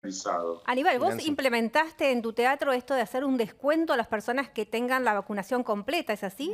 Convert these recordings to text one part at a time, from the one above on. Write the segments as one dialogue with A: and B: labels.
A: realizado.
B: Aníbal, vos implementaste en tu teatro esto de hacer un descuento a las personas que tengan la vacunación completa, ¿es así?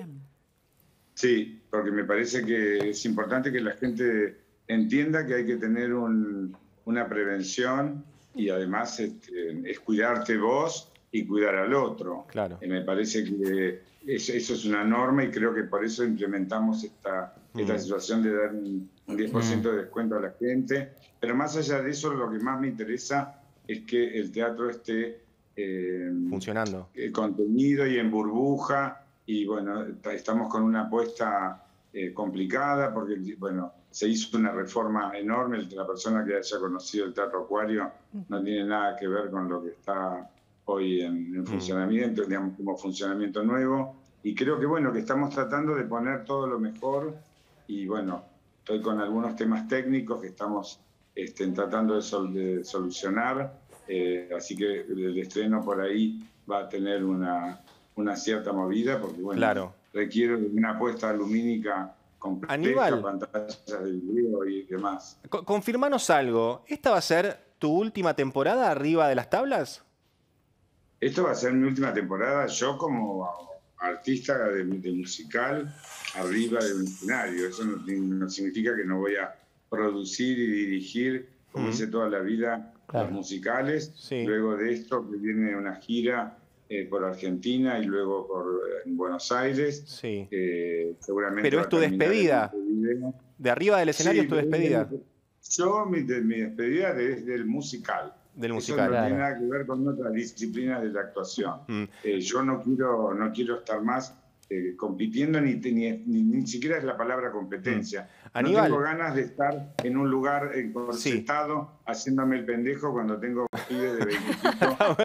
A: Sí, porque me parece que es importante que la gente entienda que hay que tener una prevención y además es cuidarte vos y cuidar al otro.
C: Claro.
A: Me parece que eso es una norma y creo que por eso implementamos esta situación de dar un 10% de descuento a la gente. Pero más allá de eso, lo que más me interesa es que el teatro esté
C: funcionando,
A: contenido y en burbuja. Y bueno, estamos con una apuesta complicada porque, bueno, se hizo una reforma enorme. La persona que haya conocido el Teatro Acuario no tiene nada que ver con lo que está hoy en funcionamiento, digamos, como funcionamiento nuevo. Y creo que, bueno, que estamos tratando de poner todo lo mejor. Y bueno, estoy con algunos temas técnicos que estamos tratando de solucionar. Así que el estreno por ahí va a tener una cierta movida, porque bueno,
C: claro,
A: requiere una apuesta lumínica compleja,
C: Aníbal,
A: pantallas de video y demás.
C: Confirmanos algo. ¿Esta va a ser tu última temporada arriba de las tablas?
A: Esto va a ser mi última temporada, yo como artista de musical, arriba de un escenario. Eso no significa que no voy a producir y dirigir, como hice toda la vida, los musicales.
C: Sí.
A: Luego de esto que viene una gira por Argentina y luego por Buenos Aires.
C: Sí.
A: Seguramente.
C: Pero es tu despedida. De arriba del escenario es tu despedida.
A: Mi despedida es del musical.
C: Del musical.
A: Eso no tiene nada que ver con otras disciplinas de la actuación. Yo no quiero estar más compitiendo, ni siquiera es la palabra competencia.
C: Aníbal,
A: no tengo ganas de estar en un lugar encorsetado haciéndome el pendejo cuando tengo pibes de 25